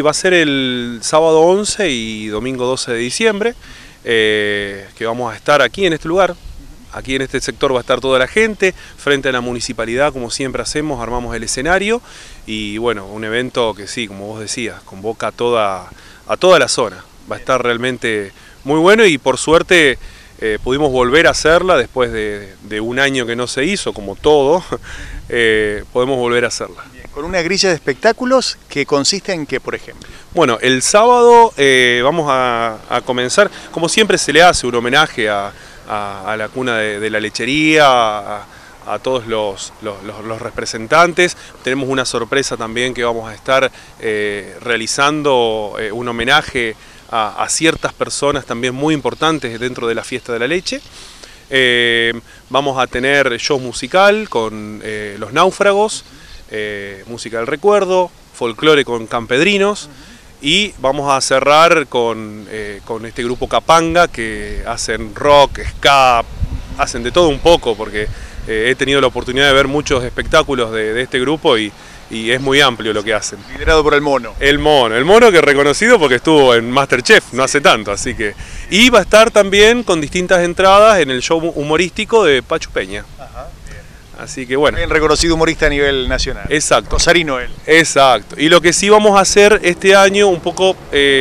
Y va a ser el sábado 11 y domingo 12 de diciembre, que vamos a estar aquí en este lugar. Aquí en este sector va a estar toda la gente, frente a la municipalidad, como siempre hacemos, armamos el escenario y bueno, un evento que sí, como vos decías, convoca a toda la zona. Va a estar realmente muy bueno y por suerte pudimos volver a hacerla después de un año que no se hizo, como todo, podemos volver a hacerla. Bien, con una grilla de espectáculos que consiste en qué, por ejemplo. Bueno, el sábado vamos a comenzar, como siempre se le hace un homenaje a la cuna de la lechería, a todos los representantes. Tenemos una sorpresa también que vamos a estar realizando un homenaje a ciertas personas también muy importantes dentro de la fiesta de la leche. Vamos a tener show musical con Los Náufragos, música del recuerdo, folclore con campedrinos. Y vamos a cerrar con este grupo Capanga, que hacen rock, ska, hacen de todo un poco, porque he tenido la oportunidad de ver muchos espectáculos de este grupo y es muy amplio lo que hacen. Liderado por el Mono. El Mono que es reconocido porque estuvo en MasterChef no hace tanto, así que... Y va a estar también con distintas entradas en el show humorístico de Pachu Peña. Ajá. Así que bueno. Bien reconocido humorista a nivel nacional. Exacto. Rosarino él. Exacto. Y lo que sí vamos a hacer este año, un poco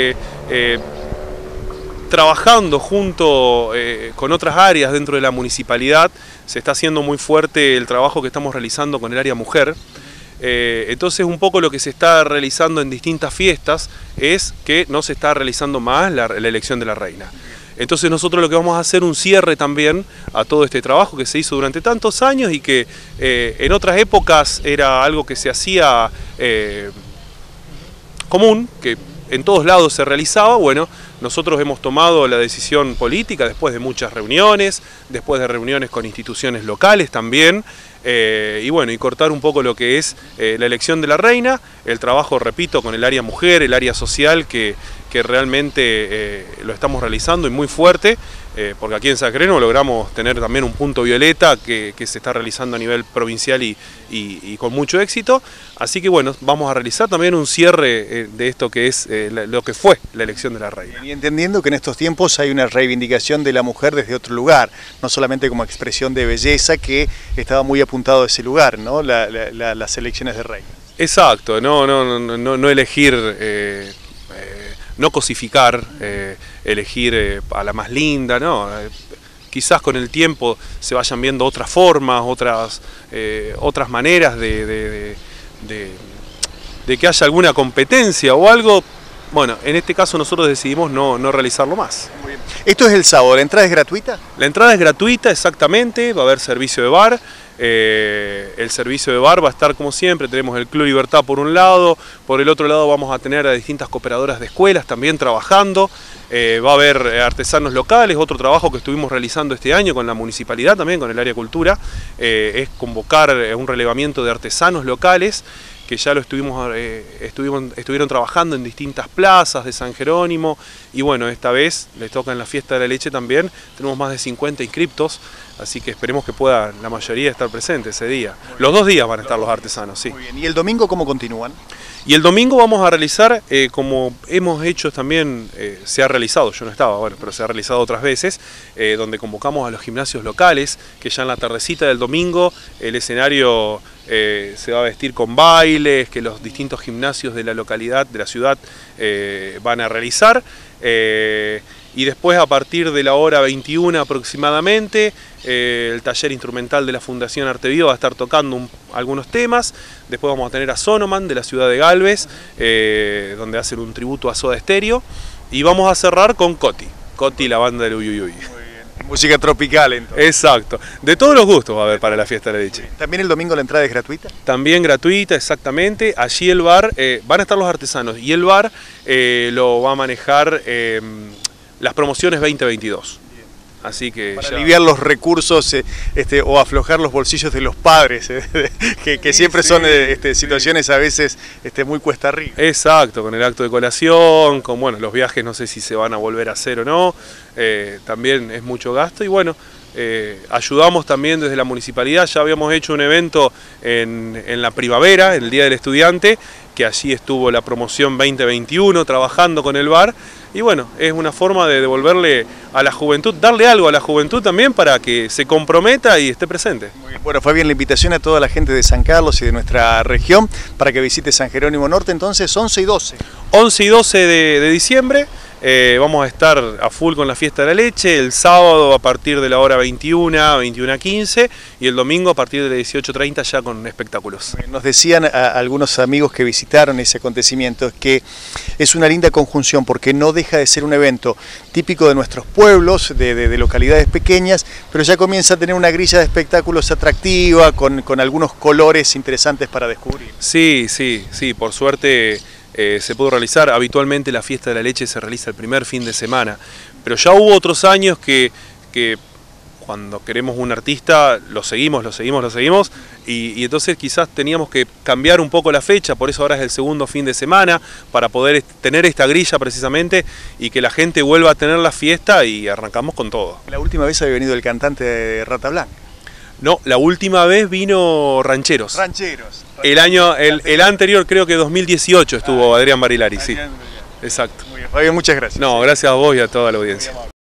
trabajando junto con otras áreas dentro de la municipalidad, se está haciendo muy fuerte el trabajo que estamos realizando con el área mujer. Entonces un poco lo que se está realizando en distintas fiestas es que no se está realizando más la elección de la reina. Entonces nosotros lo que vamos a hacer un cierre también a todo este trabajo que se hizo durante tantos años y que en otras épocas era algo que se hacía común, que en todos lados se realizaba. Bueno, nosotros hemos tomado la decisión política después de muchas reuniones, después de reuniones con instituciones locales también, y bueno, y cortar un poco lo que es la elección de la reina, el trabajo, repito, con el área mujer, el área social, que realmente lo estamos realizando y muy fuerte, porque aquí en Sacreno logramos tener también un punto violeta que se está realizando a nivel provincial y con mucho éxito. Así que bueno, vamos a realizar también un cierre de esto que es lo que fue la elección de la reina. Y entendiendo que en estos tiempos hay una reivindicación de la mujer desde otro lugar, no solamente como expresión de belleza, que estaba muy apuntado a ese lugar, ¿no? Las elecciones de reina. Exacto, no elegir... no cosificar, elegir a la más linda, no. Quizás con el tiempo se vayan viendo otras formas, otras maneras de que haya alguna competencia o algo. Bueno, en este caso nosotros decidimos no realizarlo más. Muy bien. Esto es el sábado, ¿la entrada es gratuita? La entrada es gratuita, exactamente, va a haber servicio de bar. El servicio de bar va a estar como siempre, tenemos el Club Libertad por un lado, por el otro lado vamos a tener a distintas cooperadoras de escuelas también trabajando, va a haber artesanos locales, otro trabajo que estuvimos realizando este año con la municipalidad también, con el área cultura, es convocar un relevamiento de artesanos locales, que ya lo estuvieron trabajando en distintas plazas de San Jerónimo, y bueno, esta vez les toca en la fiesta de la leche también, tenemos más de 50 inscriptos, así que esperemos que pueda la mayoría estar presente ese día. Los 2 días van a estar los artesanos, sí. Muy bien. ¿Y el domingo cómo continúan? Y el domingo vamos a realizar, como hemos hecho también, se ha realizado, yo no estaba, bueno, pero se ha realizado otras veces, donde convocamos a los gimnasios locales, que ya en la tardecita del domingo el escenario se va a vestir con bailes, que los distintos gimnasios de la localidad, de la ciudad, van a realizar. Y después, a partir de la hora 21 aproximadamente, el taller instrumental de la Fundación Arte Viva va a estar tocando algunos temas. Después vamos a tener a Sonoman de la ciudad de Galvez, donde hacen un tributo a Soda Stereo. Y vamos a cerrar con Coti, la banda del Uyuyuy. Música tropical, entonces. Exacto. De todos los gustos va a haber para la fiesta de la leche. ¿También el domingo la entrada es gratuita? También gratuita, exactamente. Allí el bar, van a estar los artesanos y el bar lo va a manejar las promociones 2022. Así que para aliviar los recursos o aflojar los bolsillos de los padres, que siempre son situaciones a veces muy cuesta arriba. Exacto, con el acto de colación, con bueno, los viajes no sé si se van a volver a hacer o no, también es mucho gasto y bueno, ayudamos también desde la municipalidad. Ya habíamos hecho un evento en la primavera, en el Día del Estudiante, que allí estuvo la promoción 2021 trabajando con el bar. Y bueno, es una forma de devolverle a la juventud, darle algo a la juventud también para que se comprometa y esté presente. Muy bien. Bueno, Fabián, la invitación a toda la gente de San Carlos y de nuestra región para que visite San Jerónimo Norte, entonces 11 y 12. 11 y 12 de diciembre. Vamos a estar a full con la fiesta de la leche, el sábado a partir de la hora 21, 21:15 y el domingo a partir de 18:30 ya con espectáculos. Nos decían algunos amigos que visitaron ese acontecimiento que es una linda conjunción porque no deja de ser un evento típico de nuestros pueblos, de localidades pequeñas, pero ya comienza a tener una grilla de espectáculos atractiva, con algunos colores interesantes para descubrir. Sí, por suerte se pudo realizar. Habitualmente la fiesta de la leche se realiza el primer fin de semana, pero ya hubo otros años que cuando queremos un artista lo seguimos y entonces quizás teníamos que cambiar un poco la fecha, por eso ahora es el segundo fin de semana, para poder tener esta grilla precisamente y que la gente vuelva a tener la fiesta y arrancamos con todo. La última vez había venido el cantante de Rata Blanca. No, la última vez vino Rancheros. Rancheros. El anterior, creo que 2018 estuvo Adrián Barilari, sí. Exacto. Muy bien, Fabián, muchas gracias. No, gracias a vos y a toda la audiencia.